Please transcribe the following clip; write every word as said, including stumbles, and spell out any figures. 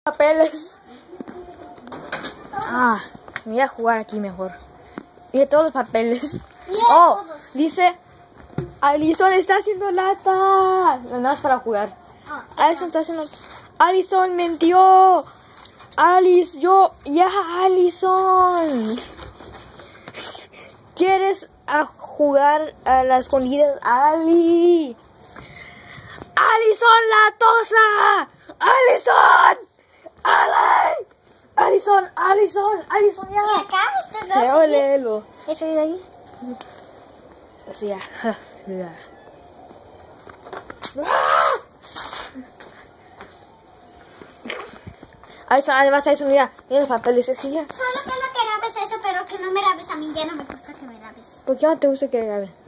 Papeles. Ah, me voy a jugar aquí mejor. Mira todos los papeles. Oh, dice, Alison está haciendo lata. Nada más para jugar. Alison está haciendo... Alison mintió. Alice, yo, ya, Alison. ¿Quieres a jugar a las escondidas, Ali? Alison la tosa. Alison. Ali. Alison, Alison, Alison ya. Y acá estos dos. Creo léelo. ¿Eso de ahí? Así ya. Ya. Alison, además Alison, mira, mira los papeles así ya. Solo quiero que grabes eso, pero que no me grabes a mí, ya no me gusta que me grabes. ¿Por qué no te gusta que grabe?